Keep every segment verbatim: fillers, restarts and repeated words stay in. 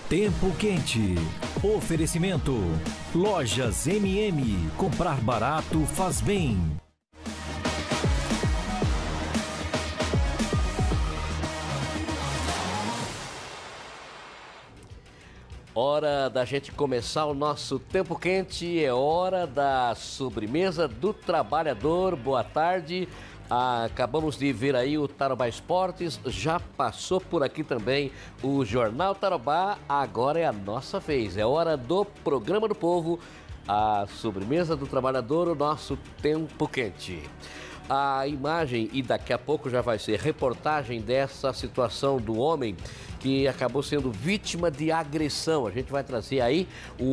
Tempo Quente. Oferecimento. Lojas M M. Comprar barato faz bem. Hora da gente começar o nosso Tempo Quente, é hora da sobremesa do trabalhador. Boa tarde. Ah, acabamos de ver aí o Tarobá Esportes, já passou por aqui também o Jornal Tarobá, agora é a nossa vez, é hora do Programa do Povo, a sobremesa do trabalhador, o nosso Tempo Quente. A imagem, e daqui a pouco já vai ser reportagem dessa situação do homem que acabou sendo vítima de agressão. A gente vai trazer aí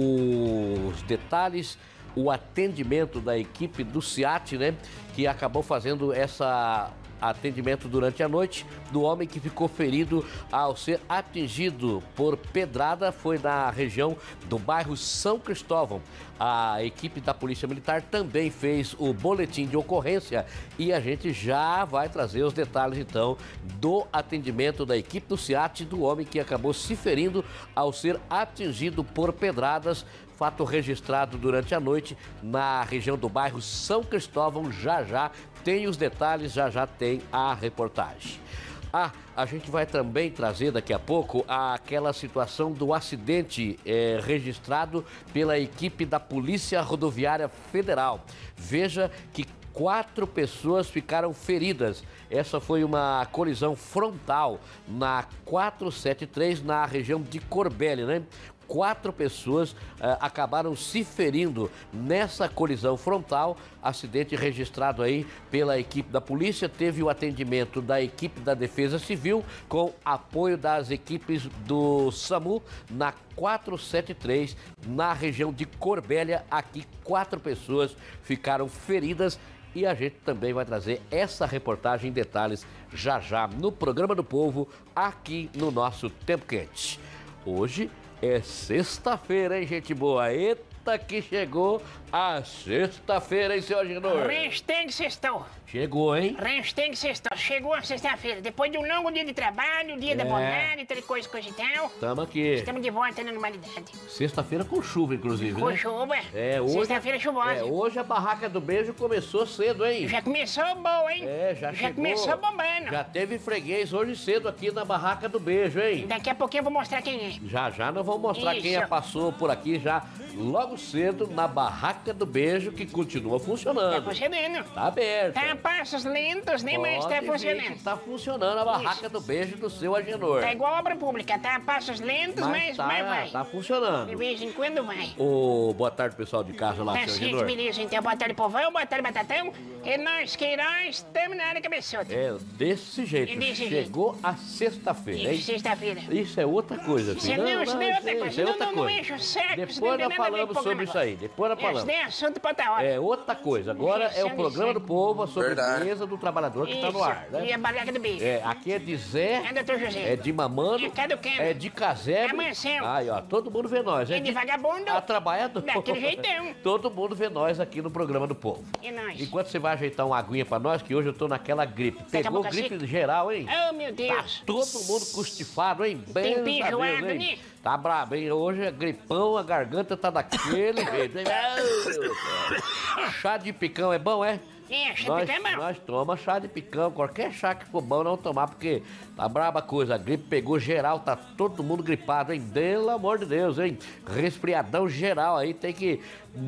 os detalhes, o atendimento da equipe do SEAT, né, que acabou fazendo essa atendimento durante a noite do homem que ficou ferido ao ser atingido por pedrada. Foi na região do bairro São Cristóvão. A equipe da Polícia Militar também fez o boletim de ocorrência e a gente já vai trazer os detalhes então do atendimento da equipe do SEAT do homem que acabou se ferindo ao ser atingido por pedradas. Fato registrado durante a noite na região do bairro São Cristóvão. Já já tem os detalhes, já já tem a reportagem. Ah, a gente vai também trazer daqui a pouco aquela situação do acidente é, registrado pela equipe da Polícia Rodoviária Federal. Veja que quatro pessoas ficaram feridas. Essa foi uma colisão frontal na quatrocentos e setenta e três, na região de Corbélia, né? Quatro pessoas uh, acabaram se ferindo nessa colisão frontal, acidente registrado aí pela equipe da polícia. Teve o atendimento da equipe da Defesa Civil com apoio das equipes do SAMU na quatrocentos e setenta e três, na região de Corbélia. Aqui quatro pessoas ficaram feridas e a gente também vai trazer essa reportagem em detalhes já já no Programa do Povo, aqui no nosso Tempo Quente. Hoje é sexta-feira, hein, gente boa? Eita, que chegou a sexta-feira, hein, seu Agenor? Resteng sextou. Chegou, hein? Resteng sextou. Chegou a sexta-feira. Depois de um longo dia de trabalho, dia É. da bondade, toda coisa, coisa e tal. Tamo aqui. Estamos de volta na normalidade. Sexta-feira com chuva, inclusive, Com né? chuva. É, hoje... Sexta-feira chuvosa. É, hoje a barraca do beijo começou cedo, hein? Já começou boa, hein? É, já, Já chegou. começou bombando. Já teve freguês hoje cedo aqui na barraca do beijo, hein? Daqui a pouquinho eu vou mostrar quem é. Já já nós vamos mostrar Isso. quem já passou por aqui já logo cedo na barraca do beijo, que continua funcionando. Tá funcionando. Tá aberto. Tá a passos lentos, né? Mas tá funcionando. Tá funcionando a barraca Isso. do beijo do seu Agenor. Tá igual obra pública, tá a passos lentos, mas, Mas tá, mas vai. tá De funcionando. vez em quando vai. Ô, boa tarde, pessoal de casa lá, Tá seu certo, Agenor. beleza. Então, boa tarde, povão, boa tarde, batatão. E nós, Queiroz, estamos na área cabeçuda. É, desse jeito. É desse Chegou a sexta-feira, hein? Isso, sexta-feira. Isso é outra coisa, Isso filho. não, isso não é outra isso coisa. é Não, outra não, não coisa. enche o saco, isso não Depois tem nós nada a ver com falamos o sobre programa isso aí. Depois nós Isso falamos. nem é assunto pra outra hora. É outra coisa. Agora é o Isso, programa isso. do povo, a sobremesa do trabalhador que tá no ar, E né? a barraca do beijo. É, aqui é de Zé, É, doutor José. é de Mamano, É Caducano. é de Casé. É Mancel. Aí, ó, todo mundo vê nós. É de vagabundo. A trabalhador. Daquele jeitão. Todo mundo vê nós aqui no programa do povo. E nós? Enquanto você vai ajeitar uma aguinha pra nós, que hoje eu tô naquela gripe. Tá com a Pegou boca gripe seca? geral, hein? Oh, meu Tá Deus. todo mundo custifado, hein? Tem Benza pinjoado, Deus, hein? né? Tá brabo, hein? Hoje é gripão, a garganta tá daquele jeito, hein? Meu Deus do céu. Chá de picão é bom, é? É, chá Nós, de picão é bom. nós toma chá de picão, qualquer chá que for bom não tomar, porque tá braba a coisa, a gripe pegou geral, tá todo mundo gripado, hein? Pelo amor de Deus, hein? Resfriadão geral aí, tem que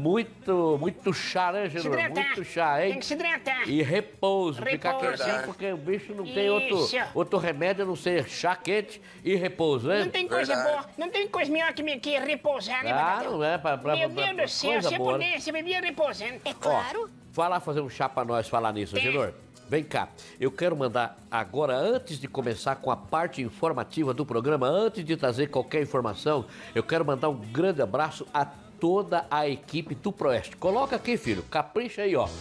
muito, muito chá, né, Se Genor? hidratar. Muito chá, hein? Tem que se hidratar. E repouso, ficar Repouso. quietinho, porque o bicho não tem outro, Isso. outro remédio a não ser chá quente e repouso, né? Não tem coisa boa, não tem coisa melhor que, me- que repousar, né, Ah, batatão? não é pra, pra, Meu pra- Deus pra do céu, coisa se eu boa, né? pudesse, eu vivia repousando. É Ó, vai lá fazer um chá pra nós falar nisso, Tem. Genor. Vem cá, eu quero mandar agora, antes de começar com a parte informativa do programa, antes de trazer qualquer informação, eu quero mandar um grande abraço a toda a equipe do Proeste. Coloca aqui, filho, capricha aí, ó.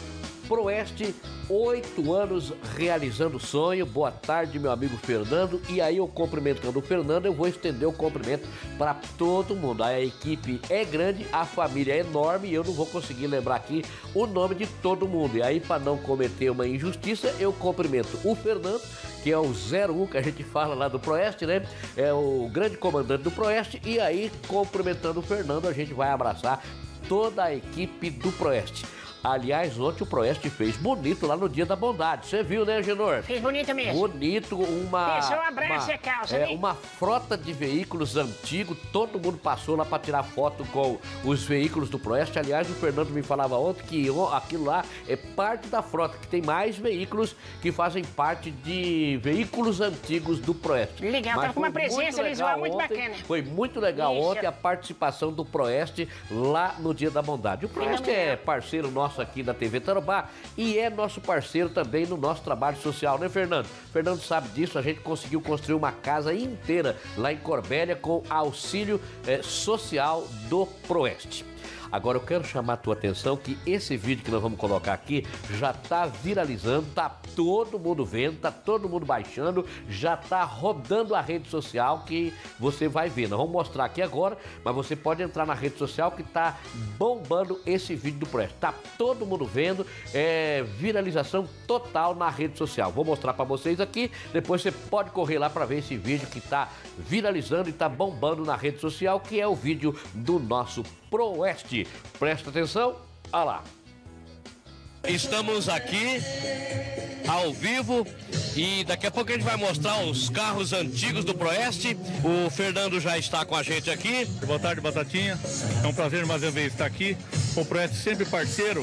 Proeste, oito anos realizando o sonho. Boa tarde, meu amigo Fernando. E aí, eu cumprimentando o Fernando, eu vou estender o cumprimento para todo mundo. A equipe é grande, a família é enorme e eu não vou conseguir lembrar aqui o nome de todo mundo. E aí, para não cometer uma injustiça, eu cumprimento o Fernando, que é o zero um que a gente fala lá do Proeste, né? É o grande comandante do Proeste. E aí, cumprimentando o Fernando, a gente vai abraçar toda a equipe do Proeste. Aliás, ontem o Proeste fez bonito lá no Dia da Bondade. Você viu, né, Genor? Fez bonito mesmo. Bonito, uma... Pessoal, abraça a calça, é, né? uma frota de veículos antigos. Todo mundo passou lá para tirar foto com os veículos do Proeste. Aliás, o Fernando me falava ontem que aquilo lá é parte da frota, que tem mais veículos que fazem parte de veículos antigos do Proeste. Legal, Mas tava com uma presença visual muito ontem, bacana. Foi muito legal Isso. ontem a participação do Proeste lá no Dia da Bondade. O Proeste é parceiro nosso aqui da T V Tarobá e é nosso parceiro também no nosso trabalho social, né, Fernando? Fernando sabe disso, a gente conseguiu construir uma casa inteira lá em Corbélia com auxílio eh, social do Proeste. Agora eu quero chamar a tua atenção que esse vídeo que nós vamos colocar aqui já tá viralizando, tá todo mundo vendo, tá todo mundo baixando, já tá rodando a rede social que você vai ver. Nós vamos mostrar aqui agora, mas você pode entrar na rede social que tá bombando esse vídeo do Proeste. Tá todo mundo vendo, é viralização total na rede social. Vou mostrar para vocês aqui, depois você pode correr lá para ver esse vídeo que tá viralizando e tá bombando na rede social, que é o vídeo do nosso Proeste. Presta atenção, olha lá. Estamos aqui ao vivo e daqui a pouco a gente vai mostrar os carros antigos do Proeste. O Fernando já está com a gente aqui. Boa tarde, Batatinha. É um prazer mais uma vez estar aqui. O Proeste sempre parceiro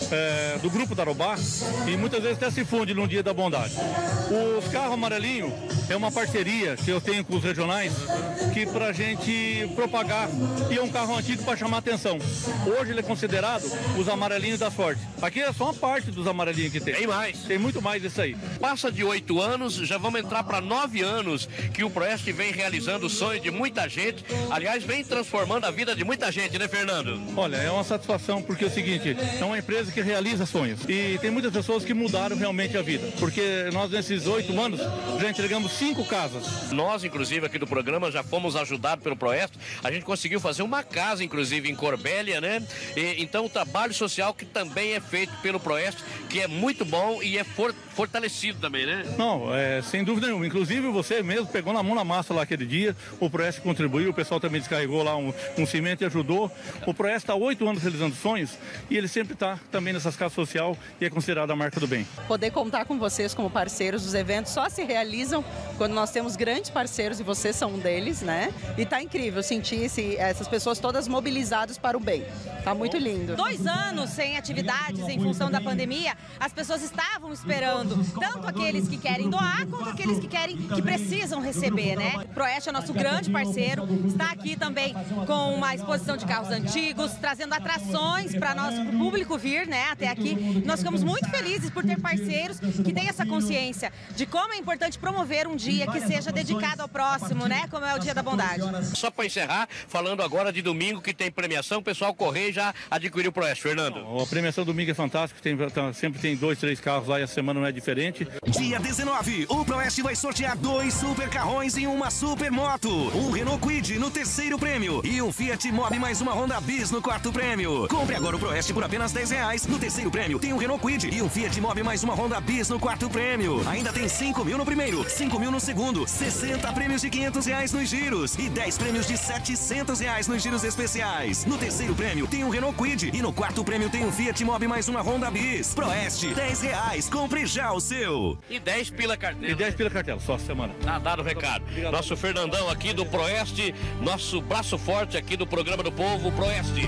é, do Grupo Tarobá e muitas vezes até se funde no Dia da Bondade. Os carros amarelinhos é uma parceria que eu tenho com os regionais que pra gente propagar, e é um carro antigo para chamar atenção. Hoje ele é considerado os amarelinhos da sorte. Aqui é só uma parte dos amarelinhos que tem. Tem mais. Tem muito mais isso aí. Passa de oito anos, já vamos entrar para nove anos que o Proeste vem realizando o sonho de muita gente. Aliás, vem transformando a vida de muita gente, né, Fernando? Olha, é uma satisfação porque é o seguinte, é uma empresa que realiza sonhos. E tem muitas pessoas que mudaram realmente a vida. Porque nós, nesses oito anos, já entregamos cinco casas. Nós, inclusive, aqui do programa, já fomos ajudados pelo Proeste. A gente conseguiu fazer uma casa, inclusive, em Corbélia, né? E, então, o trabalho social que também é feito pelo Proeste, que é muito bom e é for, fortalecido também, né? Não, é, sem dúvida nenhuma. Inclusive, você mesmo pegou na mão na massa lá aquele dia. O Proeste contribuiu, o pessoal também descarregou lá um, um cimento e ajudou. O Proeste está há oito anos realizando sonhos e ele sempre está também nessas casas social e é considerado a marca do bem. Poder contar com vocês como parceiros dos eventos só se realizam quando nós temos grandes parceiros e vocês são um deles, né? E tá incrível sentir esse, essas pessoas todas mobilizadas para o bem. Tá muito lindo. Dois anos sem atividades em função da pandemia, as pessoas estavam esperando, tanto aqueles que querem doar, quanto aqueles que querem, que precisam receber, né? O Proeste é nosso grande parceiro, está aqui também com uma exposição de carros antigos, trazendo atrações para nós, para o público vir, né, até aqui. Nós ficamos muito felizes por ter parceiros que têm essa consciência de como é importante promover um dia que seja dedicado ao próximo, né, como é o Dia da Bondade. Só para encerrar, falando agora de domingo que tem premiação, o pessoal correr e já adquiriu o Proeste, Fernando. A premiação domingo é fantástica, tem, sempre tem dois, três carros lá e a semana não é diferente. Dia dezenove, o Proeste vai sortear dois super carrões e uma super moto. Um Renault Kwid no terceiro prêmio e um Fiat Mobi mais uma Honda Bis no quarto prêmio. Compre agora o Proeste por apenas dez reais. No terceiro prêmio tem um Renault Kwid e um Fiat Mobi mais uma Honda Bis no quarto prêmio. Ainda tem cinco mil no primeiro, cinco mil no segundo, sessenta prêmios de quinhentos reais nos giros e dez prêmios de setecentos reais nos giros especiais. No terceiro prêmio tem um Renault Kwid e no quarto prêmio tem um Fiat Mobi mais uma Honda Bis. Proeste, dez reais. Compre já o seu. E dez pila cartela. E dez pila cartela, só semana. Tá dado o recado. Obrigado. Nosso Fernandão aqui do Proeste, nosso braço forte aqui do programa do povo, Proeste.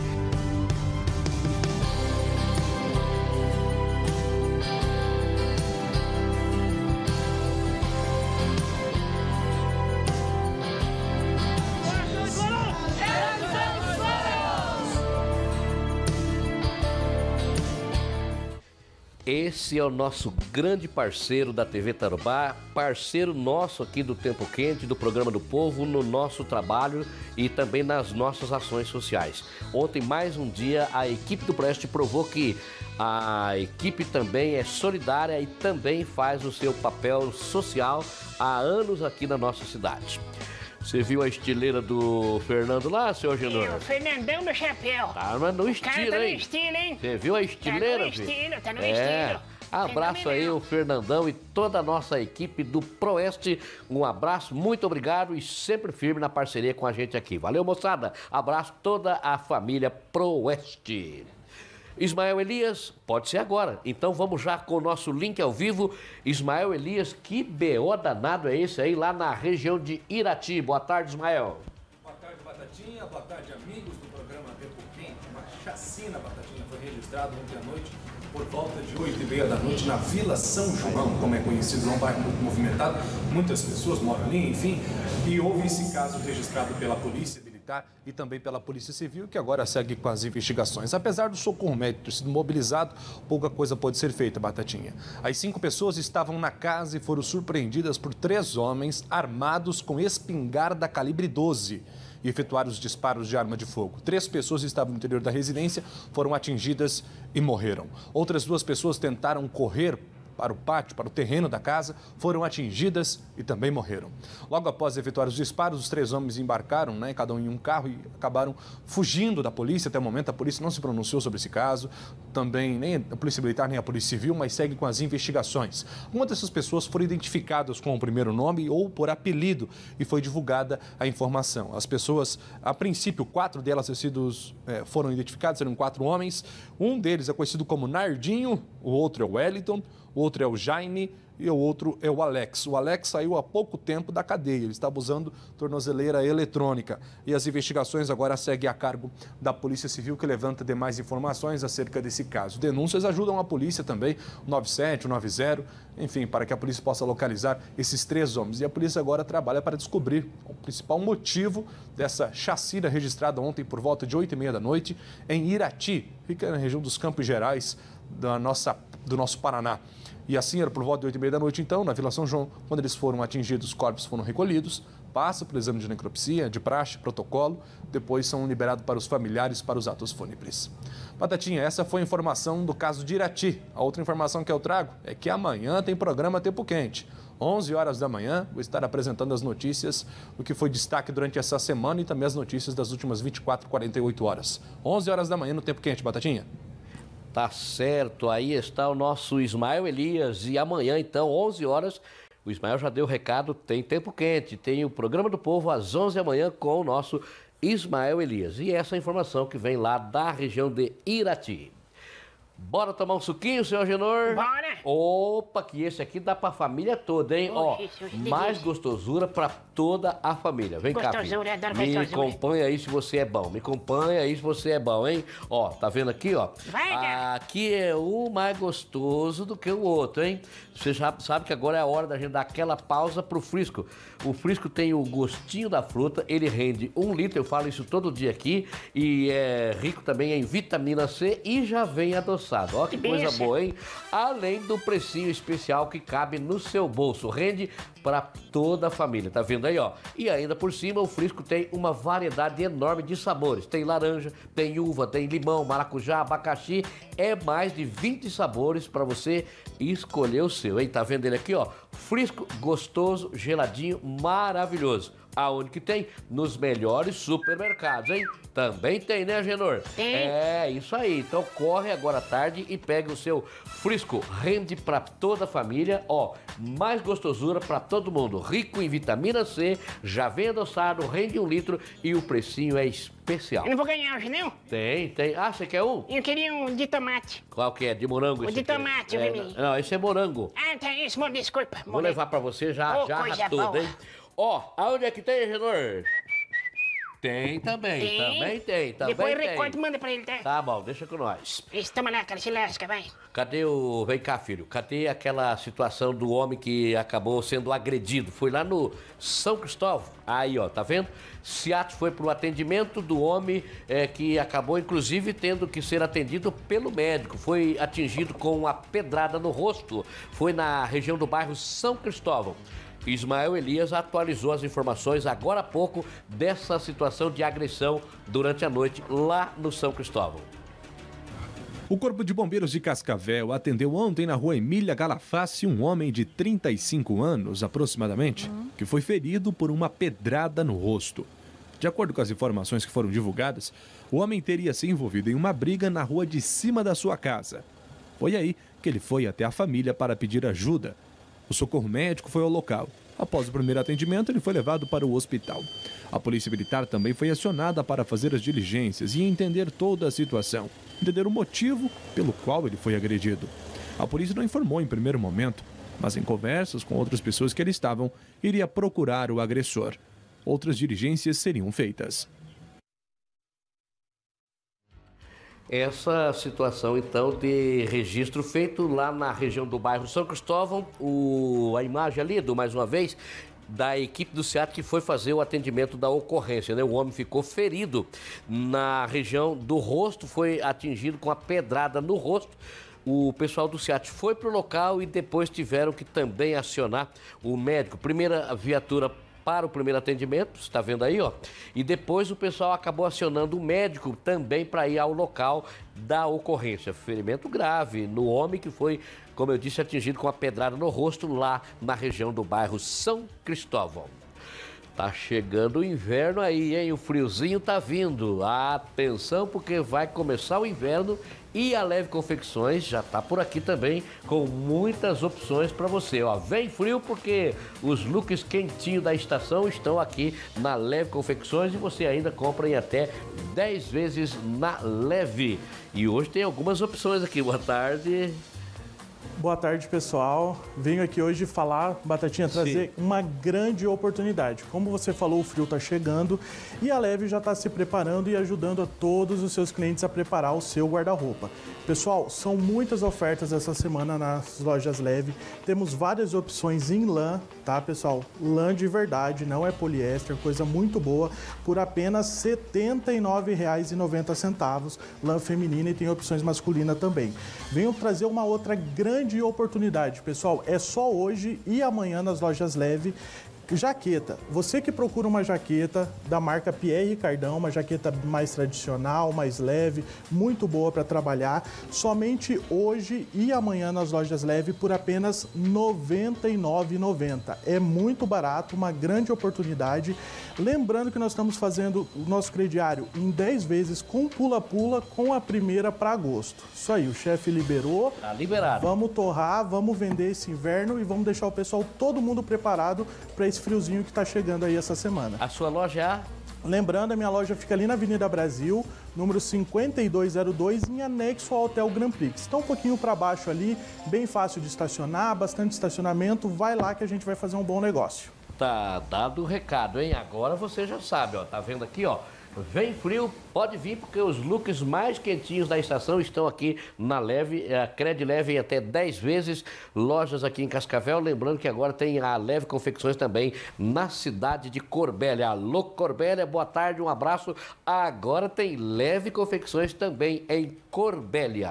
Esse é o nosso grande parceiro da T V Tarobá, parceiro nosso aqui do Tempo Quente, do Programa do Povo, no nosso trabalho e também nas nossas ações sociais. Ontem, mais um dia, a equipe do Proeste provou que a equipe também é solidária e também faz o seu papel social há anos aqui na nossa cidade. Você viu a estileira do Fernando lá, seu Genor? É, o Fernandão do chapéu. Tá mas no O estilo, cara tá no hein? estilo, hein? Você viu a estileira, Tá no filho? estilo, tá no É. estilo. Abraço aí o Fernandão e toda a nossa equipe do Proeste. Um abraço, muito obrigado e sempre firme na parceria com a gente aqui. Valeu, moçada. Abraço toda a família Proeste. Ismael Elias, pode ser agora. Então vamos já com o nosso link ao vivo. Ismael Elias, que B O danado é esse aí lá na região de Irati? Boa tarde, Ismael. Boa tarde, Batatinha. Boa tarde, amigos do programa Tempo Quente. Uma chacina, Batatinha, foi registrada ontem à noite por volta de oito e meia da noite na Vila São João, como é conhecido, é um bairro muito movimentado. Muitas pessoas moram ali, enfim. E houve esse caso registrado pela Polícia Militar e também pela Polícia Civil, que agora segue com as investigações. Apesar do socorro médico ter sido mobilizado, pouca coisa pode ser feita, Batatinha. As cinco pessoas estavam na casa e foram surpreendidas por três homens armados com espingarda calibre doze e efetuaram os disparos de arma de fogo. Três pessoas estavam no interior da residência, foram atingidas e morreram. Outras duas pessoas tentaram correr para o pátio, para o terreno da casa, foram atingidas e também morreram. Logo após efetuar os disparos, os três homens embarcaram, né, cada um em um carro e acabaram fugindo da polícia. Até o momento, a polícia não se pronunciou sobre esse caso, também nem a Polícia Militar nem a Polícia Civil, mas segue com as investigações. Uma dessas pessoas foram identificadas com o primeiro nome ou por apelido e foi divulgada a informação. As pessoas, a princípio, quatro delas sidos, é, foram identificadas, eram quatro homens. Um deles é conhecido como Nardinho, o outro é o Wellington, o outro é o Jaime e o outro é o Alex. O Alex saiu há pouco tempo da cadeia, ele estava usando tornozeleira eletrônica. E as investigações agora seguem a cargo da Polícia Civil, que levanta demais informações acerca desse caso. Denúncias ajudam a polícia também, o noventa e sete, o noventa, enfim, para que a polícia possa localizar esses três homens. E a polícia agora trabalha para descobrir o principal motivo dessa chacina registrada ontem por volta de oito e meia da noite em Irati, fica na região dos Campos Gerais da nossa, do nosso Paraná. E assim era por volta de oito e meia da noite, então, na Vila São João, quando eles foram atingidos, os corpos foram recolhidos, passa pelo exame de necropsia, de praxe, protocolo, depois são liberados para os familiares para os atos fúnebres. Batatinha, essa foi a informação do caso de Irati. A outra informação que eu trago é que amanhã tem programa Tempo Quente. onze horas da manhã, vou estar apresentando as notícias do que foi destaque durante essa semana e também as notícias das últimas vinte e quatro, quarenta e oito horas. onze horas da manhã no Tempo Quente, Batatinha. Tá certo, aí está o nosso Ismael Elias e amanhã, então, onze horas, o Ismael já deu o recado, tem Tempo Quente, tem o Programa do Povo às onze da manhã com o nosso Ismael Elias. E essa informação que vem lá da região de Irati. Bora tomar um suquinho, senhor Genor? Bora! Opa, que esse aqui dá pra família toda, hein? Ó, Oxe, oxe, mais delícia. gostosura pra toda a família. Vem cá, Gostosura, filho. adoro Me gostosura. acompanha aí se você é bom. Me acompanha aí se você é bom, hein? Ó, tá vendo aqui, ó? Vai, cara. Aqui é um mais gostoso do que o outro, hein? Você já sabe que agora é a hora da gente dar aquela pausa pro Frisco. O Frisco tem o gostinho da fruta, ele rende um litro, eu falo isso todo dia aqui, e é rico também em vitamina C e já vem adoçado. Ó que Que coisa delícia. boa, hein? Além do precinho especial que cabe no seu bolso. Rende para toda a família, tá vendo aí, ó? E ainda por cima, o Frisco tem uma variedade enorme de sabores. Tem laranja, tem uva, tem limão, maracujá, abacaxi. É mais de vinte sabores para você escolher o seu, hein? Tá vendo ele aqui, ó? Frisco, gostoso, geladinho, maravilhoso. Aonde que tem? Nos melhores supermercados, hein? Também tem, né, Genor? Tem. É, isso aí. Então corre agora à tarde e pegue o seu Frisco. Rende pra toda a família, ó, mais gostosura pra todo mundo. Rico em vitamina C, já vem adoçado, rende um litro e o precinho é especial. Eu não vou ganhar hoje, não? Tem, tem. Ah, você quer um? Eu queria um de tomate. Qual que é? De morango? O esse de aqui? tomate, é, vermelho. Não, esse é morango. Ah, tá isso, amor, desculpa. Vou levar pra você já, Oh, já coisa tudo, boa. hein? Ó, aonde é que tem, Genor? Tem também, Tem? também tem, também Depois tem. recorte e manda pra ele, tá? Tá bom, deixa com nós. Isso, toma lá, cara, se lasca, vai. Cadê o... Vem cá, filho. Cadê aquela situação do homem que acabou sendo agredido? Foi lá no São Cristóvão. Aí, ó, tá vendo? SEAT foi pro atendimento do homem é, que acabou, inclusive, tendo que ser atendido pelo médico. Foi atingido com uma pedrada no rosto. Foi na região do bairro São Cristóvão. Ismael Elias atualizou as informações agora há pouco dessa situação de agressão durante a noite lá no São Cristóvão. O Corpo de Bombeiros de Cascavel atendeu ontem na rua Emília Galafassi um homem de trinta e cinco anos, aproximadamente, que foi ferido por uma pedrada no rosto. De acordo com as informações que foram divulgadas, o homem teria se envolvido em uma briga na rua de cima da sua casa. Foi aí que ele foi até a família para pedir ajuda. O socorro médico foi ao local. Após o primeiro atendimento, ele foi levado para o hospital. A Polícia Militar também foi acionada para fazer as diligências e entender toda a situação, entender o motivo pelo qual ele foi agredido. A polícia não informou em primeiro momento, mas em conversas com outras pessoas que ali estavam, iria procurar o agressor. Outras diligências seriam feitas. Essa situação, então, de registro feito lá na região do bairro São Cristóvão, o, a imagem ali, do, mais uma vez, da equipe do SEAT que foi fazer o atendimento da ocorrência, né? O homem ficou ferido na região do rosto, foi atingido com a pedrada no rosto. O pessoal do SEAT foi para o local e depois tiveram que também acionar o médico. Primeira viatura para o primeiro atendimento, você está vendo aí, ó. E depois o pessoal acabou acionando o médico também para ir ao local da ocorrência. Ferimento grave no homem que foi, como eu disse, atingido com a pedrada no rosto lá na região do bairro São Cristóvão. Tá chegando o inverno aí, hein? O friozinho tá vindo. Atenção, porque vai começar o inverno e a Leve Confecções já tá por aqui também com muitas opções para você. Ó, vem frio porque os looks quentinhos da estação estão aqui na Leve Confecções e você ainda compra em até dez vezes na Leve. E hoje tem algumas opções aqui. Boa tarde. Boa tarde, pessoal. Venho aqui hoje falar, Batatinha, trazer Sim. uma grande oportunidade. Como você falou, o frio está chegando e a Leve já está se preparando e ajudando a todos os seus clientes a preparar o seu guarda-roupa. Pessoal, são muitas ofertas essa semana nas lojas Leve. Temos várias opções em lã, tá, pessoal? Lã de verdade, não é poliéster, coisa muito boa, por apenas setenta e nove reais e noventa centavos. Lã feminina e tem opções masculinas também. Venho trazer uma outra grande oportunidade, pessoal. É só hoje e amanhã nas lojas Leve. Jaqueta. Você que procura uma jaqueta da marca Pierre Cardin, uma jaqueta mais tradicional, mais leve, muito boa para trabalhar, somente hoje e amanhã nas lojas Leve por apenas noventa e nove reais e noventa centavos. É muito barato, uma grande oportunidade. Lembrando que nós estamos fazendo o nosso crediário em dez vezes com pula-pula com a primeira para agosto. Isso aí, o chefe liberou. Tá liberado. Vamos torrar, vamos vender esse inverno e vamos deixar o pessoal, todo mundo preparado para esse friozinho que está chegando aí essa semana. A sua loja é a? Lembrando, a minha loja fica ali na Avenida Brasil, número cinquenta e dois zero dois, em anexo ao Hotel Grand Prix. Está um pouquinho para baixo ali, bem fácil de estacionar, bastante estacionamento. Vai lá que a gente vai fazer um bom negócio. Tá dado o recado, hein? Agora você já sabe, ó. Tá vendo aqui, ó? Vem frio, pode vir, porque os looks mais quentinhos da estação estão aqui na Leve, a Cred Leve em até dez vezes, lojas aqui em Cascavel. Lembrando que agora tem a Leve Confecções também na cidade de Corbélia. Alô, Corbélia, boa tarde, um abraço. Agora tem Leve Confecções também em Corbélia.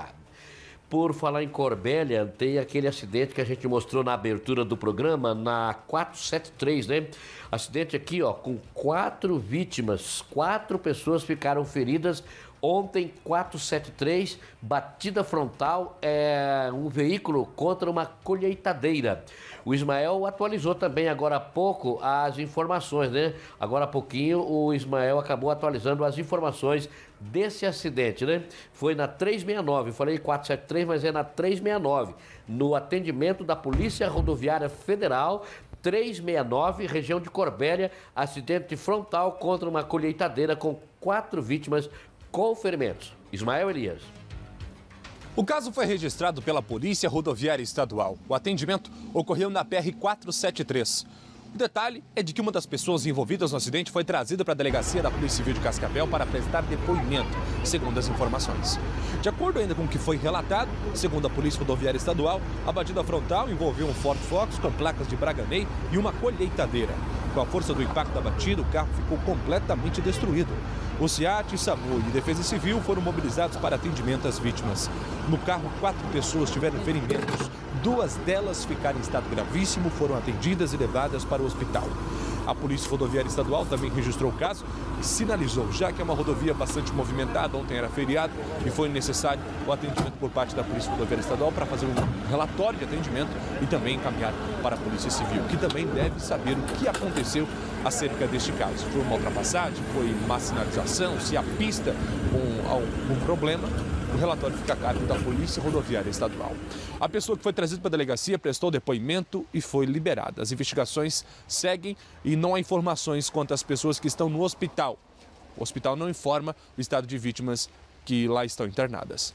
Por falar em Corbélia, tem aquele acidente que a gente mostrou na abertura do programa, na quatrocentos e setenta e três, né? Acidente aqui, ó, com quatro vítimas, quatro pessoas ficaram feridas. Ontem, quatrocentos e setenta e três, batida frontal, é, um veículo contra uma colheitadeira. O Ismael atualizou também agora há pouco as informações, né? Agora há pouquinho o Ismael acabou atualizando as informações desse acidente, né? Foi na trezentos e sessenta e nove, eu falei quatrocentos e setenta e três, mas é na trezentos e sessenta e nove, no atendimento da Polícia Rodoviária Federal, trezentos e sessenta e nove, região de Corbélia, acidente frontal contra uma colheitadeira com quatro vítimas com ferimentos. Ismael Elias. O caso foi registrado pela Polícia Rodoviária Estadual. O atendimento ocorreu na P R quatrocentos e setenta e três. O detalhe é de que uma das pessoas envolvidas no acidente foi trazida para a delegacia da Polícia Civil de Cascavel para prestar depoimento, segundo as informações. De acordo ainda com o que foi relatado, segundo a Polícia Rodoviária Estadual, a batida frontal envolveu um Ford Focus com placas de Braganey e uma colheitadeira. Com a força do impacto da batida, o carro ficou completamente destruído. O SEAT, SAMU e Defesa Civil foram mobilizados para atendimento às vítimas. No carro, quatro pessoas tiveram ferimentos. Duas delas ficaram em estado gravíssimo, foram atendidas e levadas para o hospital. A Polícia Rodoviária Estadual também registrou o caso e sinalizou, já que é uma rodovia bastante movimentada, ontem era feriado e foi necessário o atendimento por parte da Polícia Rodoviária Estadual para fazer um relatório de atendimento e também encaminhar para a Polícia Civil, que também deve saber o que aconteceu acerca deste caso. Foi uma ultrapassagem, foi má sinalização, se a pista com algum problema. O relatório fica a cargo da Polícia Rodoviária Estadual. A pessoa que foi trazida para a delegacia prestou depoimento e foi liberada. As investigações seguem e não há informações quanto às pessoas que estão no hospital. O hospital não informa o estado de vítimas que lá estão internadas.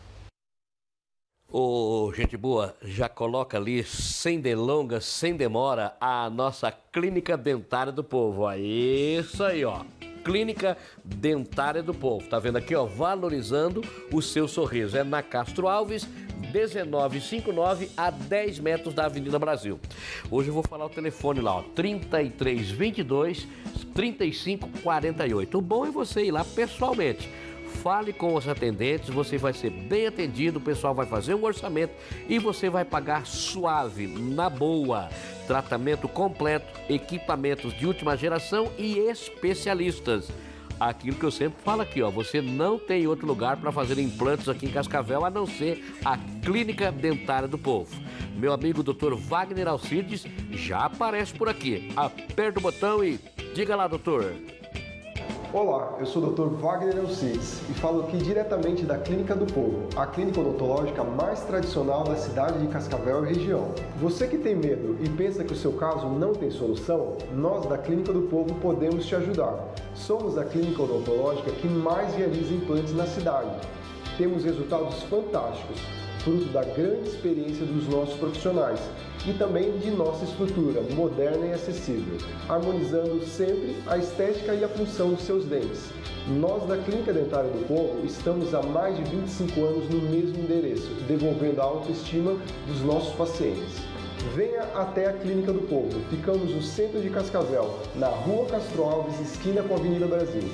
Ô, gente boa, já coloca ali, sem delongas, sem demora, a nossa Clínica Dentária do Povo. Ó, isso aí, ó. Clínica Dentária do Povo. Tá vendo aqui, ó, valorizando o seu sorriso. É na Castro Alves, dezenove cinquenta e nove, a dez metros da Avenida Brasil. Hoje eu vou falar o telefone lá, ó, trinta e três, vinte e dois, trinta e cinco, quarenta e oito. O bom é você ir lá pessoalmente. Fale com os atendentes, você vai ser bem atendido, o pessoal vai fazer um orçamento e você vai pagar suave, na boa. Tratamento completo, equipamentos de última geração e especialistas. Aquilo que eu sempre falo aqui, ó, você não tem outro lugar para fazer implantes aqui em Cascavel a não ser a Clínica Dentária do Povo. Meu amigo doutor Wagner Alcides já aparece por aqui. Aperta o botão e diga lá, doutor. Olá, eu sou o doutor Wagner Alcides e falo aqui diretamente da Clínica do Povo, a clínica odontológica mais tradicional da cidade de Cascavel e região. Você que tem medo e pensa que o seu caso não tem solução, nós da Clínica do Povo podemos te ajudar. Somos a clínica odontológica que mais realiza implantes na cidade. Temos resultados fantásticos, fruto da grande experiência dos nossos profissionais e também de nossa estrutura moderna e acessível, harmonizando sempre a estética e a função dos seus dentes. Nós da Clínica Dentária do Povo estamos há mais de vinte e cinco anos no mesmo endereço, devolvendo a autoestima dos nossos pacientes. Venha até a Clínica do Povo, ficamos no centro de Cascavel, na Rua Castro Alves, esquina com a Avenida Brasil.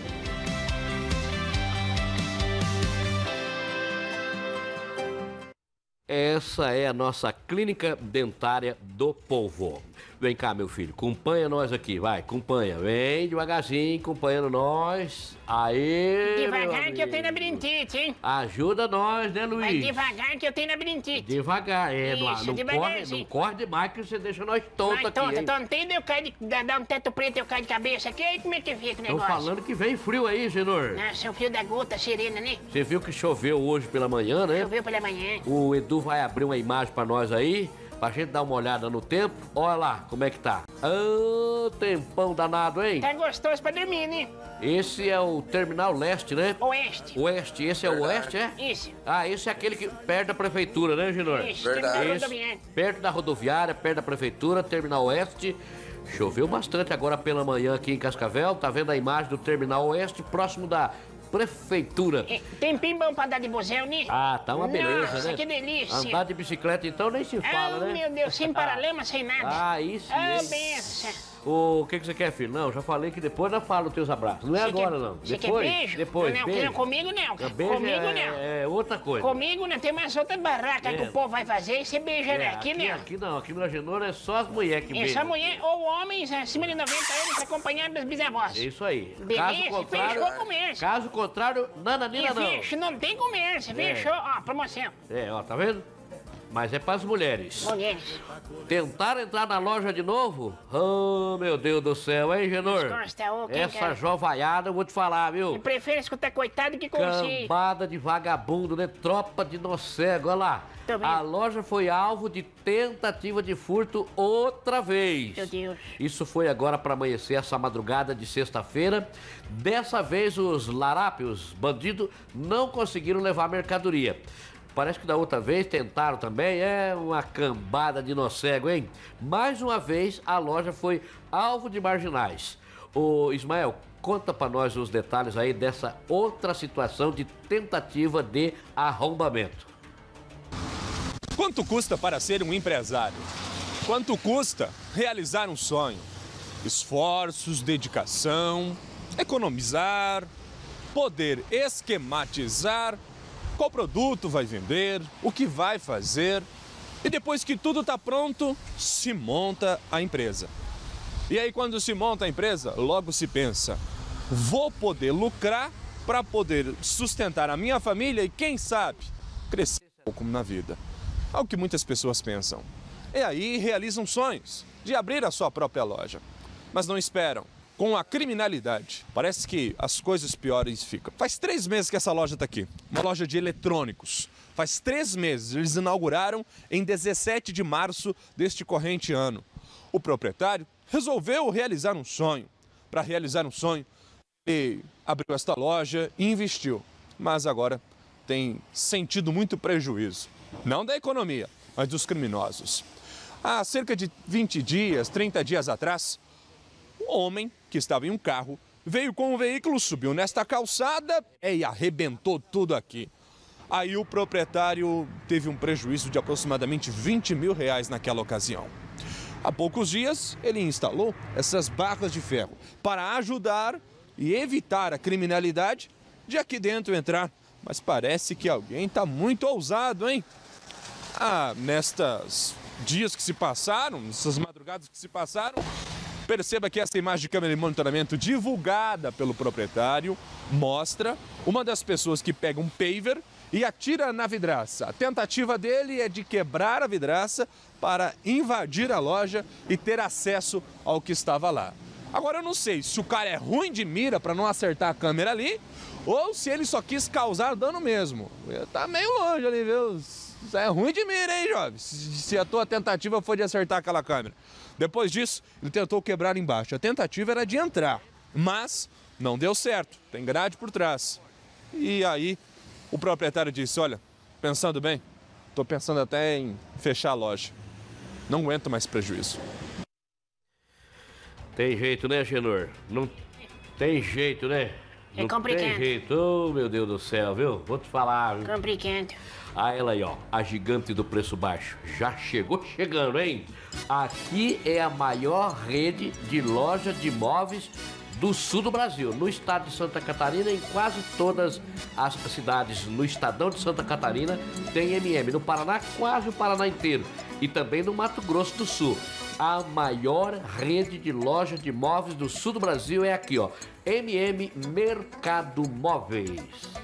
Essa é a nossa Clínica Dentária do Povo. Vem cá, meu filho, acompanha nós aqui, vai, acompanha. Vem devagarzinho, acompanhando nós. Aê, devagar que eu tenho labirintite, hein? Ajuda nós, né, Luiz? Vai devagar que eu tenho labirintite. Devagar, é, Isso, não, não, corre, não corre demais que você deixa nós tontos aqui, tonto, hein? Tonto, eu caio de, dá um teto preto, eu caio de cabeça aqui, aí como é que fica o negócio? negócio? Tô falando que vem frio aí, Genor. Nossa, o frio da gota serena, né? Você viu que choveu hoje pela manhã, né? Choveu pela manhã. O Edu vai abrir uma imagem pra nós aí, pra gente dar uma olhada no tempo. Olha lá como é que tá. Ah, tempão danado, hein? Tá gostoso pra dormir, né? Esse é o Terminal Leste, né? Oeste. Oeste, esse é o Oeste, é? Isso. Ah, esse é aquele que perto da prefeitura, né, Genor? Isso, Verdade. Esse, perto da rodoviária, perto da prefeitura, Terminal Oeste. Choveu bastante agora pela manhã aqui em Cascavel. Tá vendo a imagem do Terminal Oeste, próximo da prefeitura. É, tempinho bom pra andar de busão, né? Ah, tá uma beleza, Nossa, né? que delícia. Andar de bicicleta então nem se fala, oh, né? meu Deus, sem paralama, sem nada. Ah, isso. Ah, oh, benção. O que, que você quer, filho? Não, já falei que depois eu falo os teus abraços. Não é Você agora, quer, não. Você Depois, quer beijo? depois, não, não, beijo. não, comigo não. Beijo comigo é, não. É outra coisa. Comigo não, tem mais outra barraca é. que o povo vai fazer e você beija, é, né? Aqui, aqui não. Aqui não, aqui no Agenor é só as mulheres que é beijam. É só mulher ou homens acima de noventa anos acompanhados dos bisavós. É isso aí. Beleza, caso contrário, fechou o comércio. Caso contrário, nananina não. Fechou, não tem comércio, É. fechou, ó, promoção. É, ó, tá vendo? Mas é pras mulheres. Mulheres. Tentar entrar na loja de novo? Oh, meu Deus do céu, hein, Genor? Descosta, ô, quem Essa quer? jovaiada, eu vou te falar, viu? Eu prefiro escutar coitado que consigo. Cambada de vagabundo, né? Tropa de nocego, olha lá. A loja foi alvo de tentativa de furto outra vez. Meu Deus. Isso foi agora para amanhecer essa madrugada de sexta-feira. Dessa vez os larápios, bandidos, não conseguiram levar mercadoria. Parece que da outra vez tentaram também, é uma cambada de nocego, hein? Mais uma vez a loja foi alvo de marginais. Ô Ismael, conta pra nós os detalhes aí dessa outra situação de tentativa de arrombamento. Quanto custa para ser um empresário? Quanto custa realizar um sonho? Esforços, dedicação, economizar, poder esquematizar qual produto vai vender, o que vai fazer. E depois que tudo está pronto, se monta a empresa. E aí quando se monta a empresa, logo se pensa, vou poder lucrar para poder sustentar a minha família e quem sabe, crescer um pouco na vida. É o que muitas pessoas pensam. E aí realizam sonhos de abrir a sua própria loja. Mas não esperam. Com a criminalidade, parece que as coisas piores ficam. Faz três meses que essa loja está aqui, uma loja de eletrônicos. Faz três meses, eles inauguraram em dezessete de março deste corrente ano. O proprietário resolveu realizar um sonho. Para realizar um sonho, ele abriu esta loja e investiu. Mas agora tem sentido muito prejuízo. Não da economia, mas dos criminosos. Há cerca de vinte dias, trinta dias atrás, um homem que estava em um carro veio com um veículo, subiu nesta calçada e arrebentou tudo aqui. Aí o proprietário teve um prejuízo de aproximadamente vinte mil reais naquela ocasião. Há poucos dias, ele instalou essas barras de ferro para ajudar e evitar a criminalidade de aqui dentro entrar. Mas parece que alguém está muito ousado, hein? Ah, nestas dias que se passaram, nessas madrugadas que se passaram, perceba que essa imagem de câmera de monitoramento divulgada pelo proprietário mostra uma das pessoas que pega um paver e atira na vidraça. A tentativa dele é de quebrar a vidraça para invadir a loja e ter acesso ao que estava lá. Agora eu não sei se o cara é ruim de mira para não acertar a câmera ali ou se ele só quis causar dano mesmo. Tá meio longe ali, viu? Isso é ruim de mira, hein, jovem? Se a tua tentativa foi de acertar aquela câmera. Depois disso, ele tentou quebrar embaixo. A tentativa era de entrar, mas não deu certo. Tem grade por trás. E aí, o proprietário disse, olha, pensando bem, tô pensando até em fechar a loja. Não aguento mais prejuízo. Tem jeito, né, Genor? Não tem jeito, né? É Não complicado. tem jeito. Oh, meu Deus do céu, viu? Vou te falar. Viu? Complicado. Ah, ela aí, ó, a gigante do preço baixo. Já chegou chegando, hein? Aqui é a maior rede de loja de imóveis do sul do Brasil. No estado de Santa Catarina, em quase todas as cidades no estadão de Santa Catarina, tem M M. No Paraná, quase o Paraná inteiro. E também no Mato Grosso do Sul. A maior rede de loja de imóveis do sul do Brasil é aqui, ó. M M Mercado Móveis.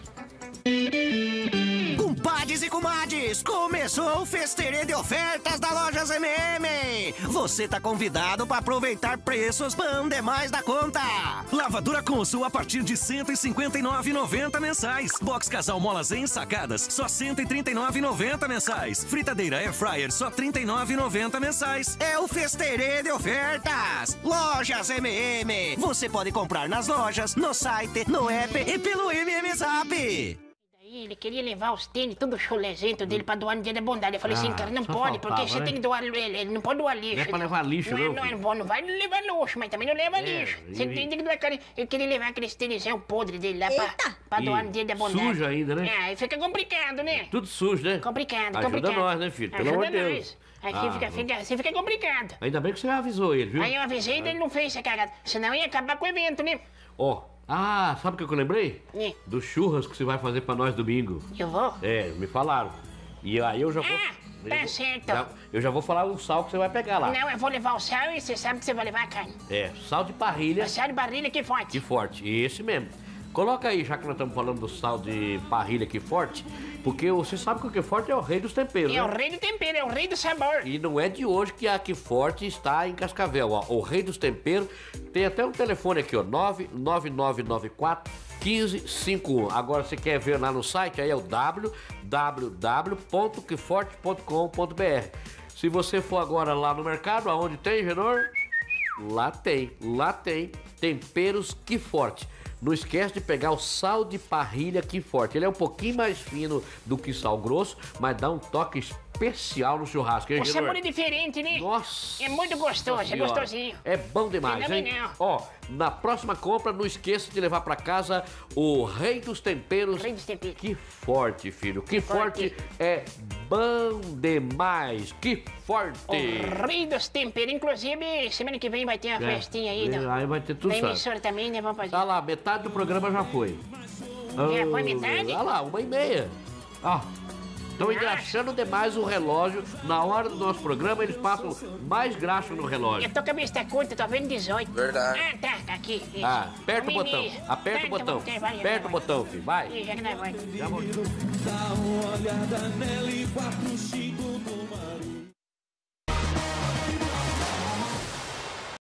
Compadres e comadres, começou o festeirê de ofertas da Lojas M M. Você tá convidado para aproveitar preços bons demais da conta. Lavadora Consul a partir de cento e cinquenta e nove reais e noventa centavos mensais. Box Casal Molas ensacadas, só cento e trinta e nove reais e noventa centavos mensais. Fritadeira Air Fryer, só trinta e nove reais e noventa centavos mensais. É o festeirê de ofertas. Lojas M M. Você pode comprar nas lojas, no site, no app e pelo M M Zap. Ele queria levar os tênis, tudo chulezento dele pra doar no dia da bondade. Eu falei assim, Ah, cara, não só pode, faltava, porque você né? tem que doar, ele, ele não pode doar lixo. Não é pra levar lixo, não. não, é- Não, filho. não, não vai levar luxo, mas também não leva É, lixo. Você e- tem que doar, cara. Eu queria levar aqueles tênis podre dele lá pra, pra E doar no dia da bondade. sujo ainda, né? É, aí fica complicado, né? Tudo sujo, né? Complicado, Ajuda complicado. nós, né, filho? Pelo Ajuda amor de nós. Deus. Aqui Ah, fica, não. fica, assim fica complicado. Ainda bem que você avisou ele, viu? Aí eu avisei e ele não fez essa cagada. Senão ia acabar com o evento, né? Ó, ah, sabe o que eu lembrei? É. Do churras que você vai fazer pra nós domingo. Eu vou? É, me falaram. E aí eu já vou... Ah, tá eu, certo. já- eu já vou falar o sal que você vai pegar lá. Não, eu vou levar o sal e você sabe que você vai levar a carne. É, sal de parrilha. Sal de barrilha que forte. Que forte, esse mesmo. Coloca aí, já que nós estamos falando do sal de parrilha que forte, porque você sabe que o que forte é o rei dos temperos, É o né? rei do tempero, é o rei do sabor. E não é de hoje que a que forte está em Cascavel, ó. O rei dos temperos. Tem até um telefone aqui, ó, nove nove nove nove quatro um cinco cinco um. Agora você quer ver lá no site, aí é o w w w ponto que forte ponto com ponto b r. Se você for agora lá no mercado, aonde tem, Genor? Lá tem, lá tem temperos que forte. não esquece de pegar o sal de parrilha Que Forte. Ele é um pouquinho mais fino do que sal grosso, mas dá um toque especial no churrasco. Hein, O Genor? sabor é diferente, né? Nossa! É muito gostoso, é Senhora, gostosinho. É bom demais, hein? Fenomenal. Ó, na próxima compra, não esqueça de levar pra casa o Rei dos Temperos. Rei dos Temperos. Que Forte, filho. Que Forte. forte é bom demais. Que Forte. O Rei dos Temperos. Inclusive, semana que vem vai ter uma É, festinha aí. é, do- aí vai ter tudo Da certo. emissora também, né? Vamos fazer. Tá lá, metade do programa já foi. Já foi metade? Olha lá, uma e meia. Ó, estão engraxando demais o relógio. Na hora do nosso programa, eles passam mais graxa no relógio. Eu tô com a vista curta, tô vendo dezoito. Verdade. Ah, tá, tá aqui. Isso. Ah, aperta o Uma e botão. meia. Aperta Ah, o botão. então vamos ter, vai, Aperta vai, o botão, filho. Vai. vai. Ih, já que nós vamos. Já vou. Dá uma olhada nela e quatro, cinco no marido.